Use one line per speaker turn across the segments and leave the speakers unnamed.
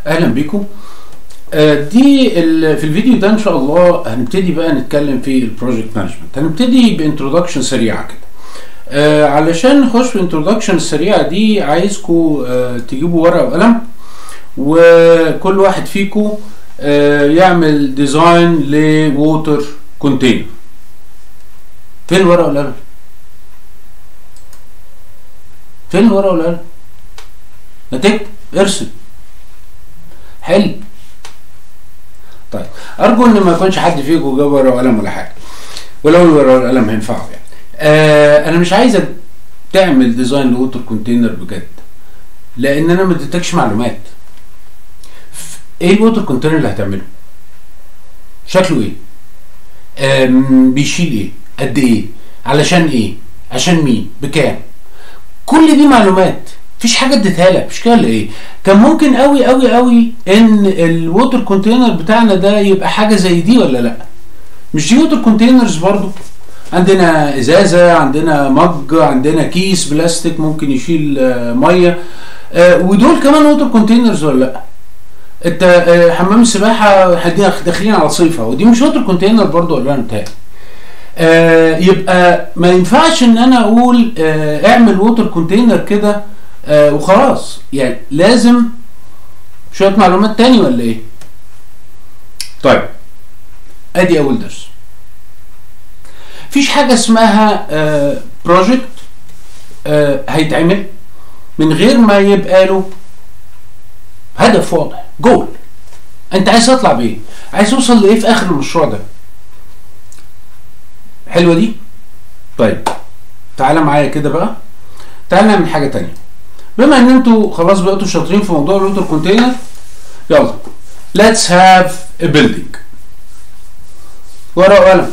اهلا بيكم. في الفيديو ده ان شاء الله هنبتدي بقى نتكلم في البروجكت مانجمنت. هنبتدي بانترودكشن سريعه كده. علشان نخش في الانترودكشن السريعه دي عايزكم تجيبوا ورقه وقلم، وكل واحد فيكم يعمل ديزاين لووتر كونتينر. فين الورقه والقلم؟ فين الورقه والقلم؟ ما تكتب، ارسم، حلو. طيب ارجو ان ما يكونش حد فيكم جاب ورقه وقلم ولا حاجه، ولو الورقه والقلم هينفعوا يعني. انا مش عايزك تعمل ديزاين لووتر كونتينر بجد، لان انا ما اديتكش معلومات. ايه الووتر كونتينر اللي هتعمله؟ شكله ايه؟ بيشيل ايه؟ قد ايه؟ علشان ايه؟ عشان مين؟ بكام؟ كل دي معلومات، مفيش حاجه اديتها لك، مش كده ولا ايه؟ كان ممكن قوي قوي قوي ان الووتر كونتينر بتاعنا ده يبقى حاجه زي دي ولا لا؟ مش دي ووتر كونتينرز برضو؟ عندنا ازازه، عندنا مج، عندنا كيس بلاستيك ممكن يشيل ميه، ودول كمان ووتر كونتينرز ولا لا؟ انت حمام السباحه داخلين على صيفه، ودي مش ووتر كونتينر برضو ولا انا متهيألي؟ يبقى ما ينفعش ان انا اقول اعمل ووتر كونتينر كده وخلاص، يعني لازم شويه معلومات تاني ولا ايه؟ طيب ادي اول درس. مفيش حاجه اسمها بروجكت هيتعمل من غير ما يبقى له هدف واضح، جول. انت عايز تطلع بايه؟ عايز توصل لايه في اخر المشروع ده؟ حلوه دي؟ طيب تعالى معايا كده بقى، تعالى نعمل حاجه تانيه. بما ان انتوا خلاص بقيتوا شاطرين في موضوع الووتر كونتينر، يلا let's have a building. ورقه وقلم.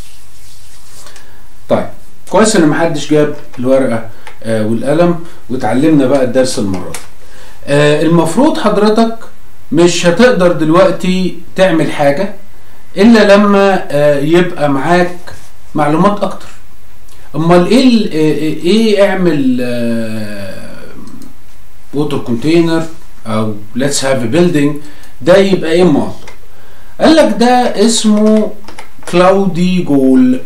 طيب كويس ان محدش جاب الورقه والقلم، واتعلمنا بقى الدرس المره دي. المفروض حضرتك مش هتقدر دلوقتي تعمل حاجه الا لما يبقى معاك معلومات اكتر. امال ايه اعمل ووتر كونتينر او let's have a building ده يبقى ايه مال؟ قال لك ده اسمه كلاودي جول.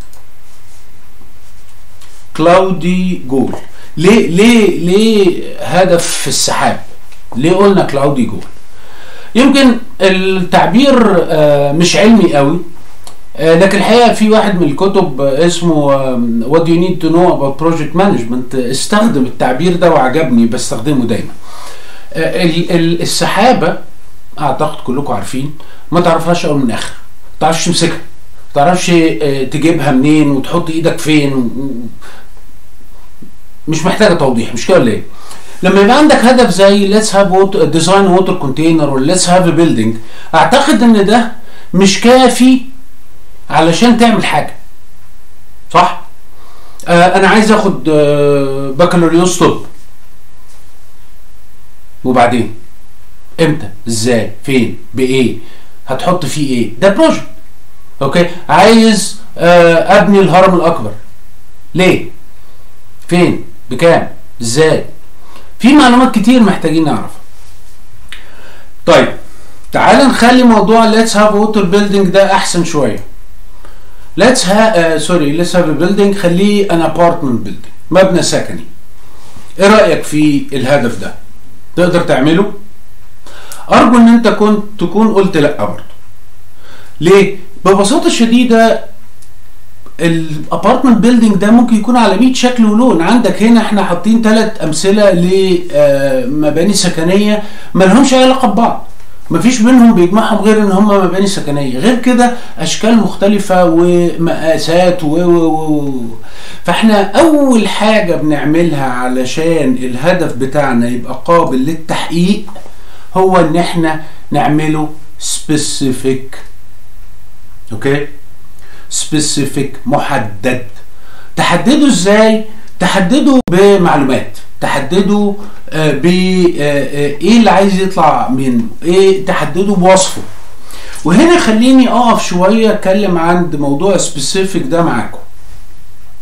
كلاودي جول. ليه هدف في السحاب؟ ليه قلنا كلاودي جول؟ يمكن التعبير مش علمي قوي، لكن الحقيقه في واحد من الكتب اسمه What do you need to know about project management استخدم التعبير ده وعجبني، بستخدمه دايما. السحابه اعتقد كلكم عارفين ما تعرفهاش اول من اخر، ما تعرفش تمسكها، ما تعرفش تجيبها منين وتحط ايدك فين، مش محتاجه توضيح، مش كده ولا ايه؟ لما يبقى عندك هدف زي let's have design water container ولا let's have a building، اعتقد ان ده مش كافي علشان تعمل حاجه، صح؟ انا عايز اخد بكالوريوس طب، وبعدين امتى؟ ازاي؟ فين؟ بايه؟ هتحط فيه ايه؟ ده بروجكت. اوكي، عايز ابني الهرم الاكبر، ليه؟ فين؟ بكام؟ ازاي؟ في معلومات كتير محتاجين نعرفها. طيب تعال نخلي موضوع let's have water building ده احسن شويه. let's have a building، خليه an apartment building، مبنى سكني. ايه رأيك في الهدف ده؟ تقدر تعمله؟ ارجو ان انت تكون قلت لا برضه. ليه؟ ببساطة شديدة الابارتمنت بيلدينج ده ممكن يكون على 100 شكل ولون. عندك هنا احنا حاطين 3 امثله لمباني سكنيه ما لهمش اي علاقه ببعض، مفيش بينهم بيجمعهم غير ان هم مباني سكنيه، غير كده اشكال مختلفه ومقاسات فاحنا اول حاجه بنعملها علشان الهدف بتاعنا يبقى قابل للتحقيق هو ان احنا نعمله specific. اوكي، specific، محدد. تحدده ازاي؟ تحدده بمعلومات، تحدده بايه اللي عايز يطلع منه، ايه، تحدده بوصفه. وهنا خليني اقف شويه اتكلم عن موضوع specific ده معاكم.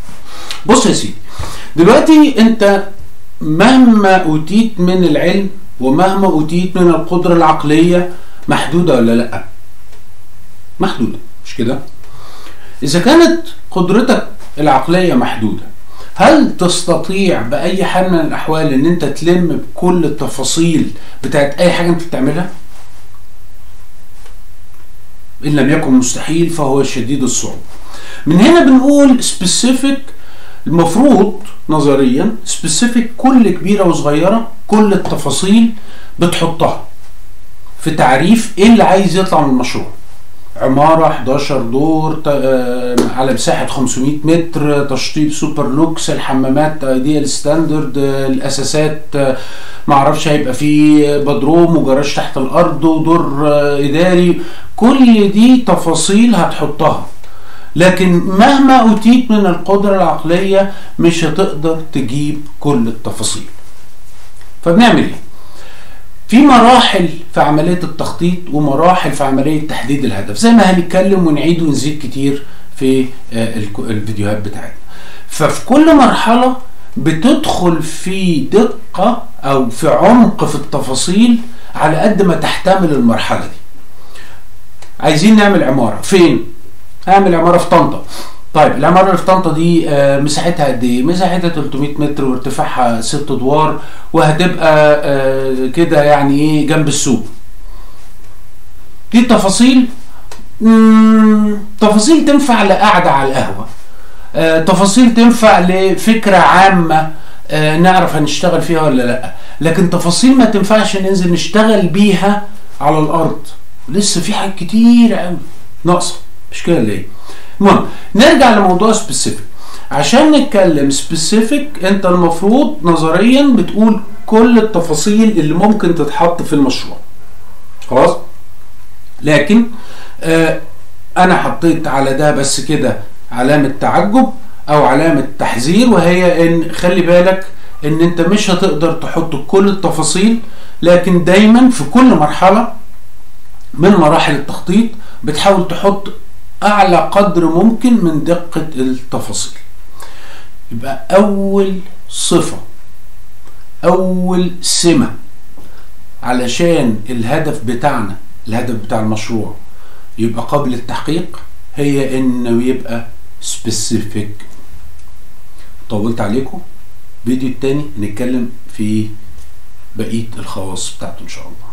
بص يا سيدي، دلوقتي انت مهما اوتيت من العلم ومهما أوتيت من القدرة العقلية محدودة ولا لأ؟ محدودة، مش كده؟ إذا كانت قدرتك العقلية محدودة، هل تستطيع بأي حال من الأحوال إن أنت تلم بكل التفاصيل بتاعت أي حاجة أنت بتعملها؟ إن لم يكن مستحيل فهو شديد الصعوبة. من هنا بنقول specific، المفروض نظريا specific كل كبيرة وصغيرة كل التفاصيل بتحطها في تعريف إيه اللي عايز يطلع من المشروع. عمارة 11 دور على مساحة 500 متر، تشطيب سوبر لوكس، الحمامات ايديال ستاندرد، الاساسات معرفش هيبقى فيه بدروم وجراج تحت الارض ودور اداري، كل دي تفاصيل هتحطها. لكن مهما اوتيت من القدرة العقلية مش هتقدر تجيب كل التفاصيل. فبنعمل ايه؟ في مراحل في عملية التخطيط ومراحل في عملية تحديد الهدف، زي ما هنتكلم ونعيد ونزيد كتير في الفيديوهات بتاعتنا. ففي كل مرحلة بتدخل في دقة أو في عمق في التفاصيل على قد ما تحتمل المرحلة دي. عايزين نعمل عمارة فين؟ هعمل عمارة في طنطا. طيب العمارة اللي في طنطا دي مساحتها قد ايه؟ مساحتها 300 متر وارتفاعها 6 ادوار، وهتبقى كده يعني ايه جنب السوق. دي التفاصيل، تفاصيل تنفع لقعدة على القهوة، تفاصيل تنفع لفكرة عامة نعرف هنشتغل فيها ولا لا، لكن تفاصيل ما تنفعش ننزل نشتغل بيها على الارض. لسه في حاجات كتير قوي ناقصة، مش كده ليه؟ المهم نرجع لموضوع سبيسيفيك. عشان نتكلم سبيسيفيك انت المفروض نظريا بتقول كل التفاصيل اللي ممكن تتحط في المشروع، خلاص؟ لكن انا حطيت على ده بس كده علامة تعجب او علامة تحذير، وهي ان خلي بالك ان انت مش هتقدر تحط كل التفاصيل، لكن دايما في كل مرحلة من مراحل التخطيط بتحاول تحط اعلى قدر ممكن من دقة التفاصيل. يبقى اول صفة، اول سمة علشان الهدف بتاعنا، الهدف بتاع المشروع يبقى قابل للتحقيق، هي انه يبقى سبيسيفيك. طولت عليكم، فيديو التاني نتكلم في بقية الخواص بتاعته ان شاء الله.